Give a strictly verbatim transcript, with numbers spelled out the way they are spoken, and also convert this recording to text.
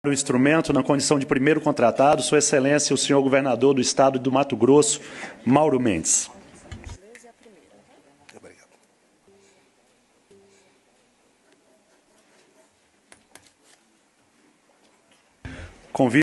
o instrumento, na condição de primeiro contratado, Sua Excelência, o senhor governador do Estado do Mato Grosso, Mauro Mendes. Convido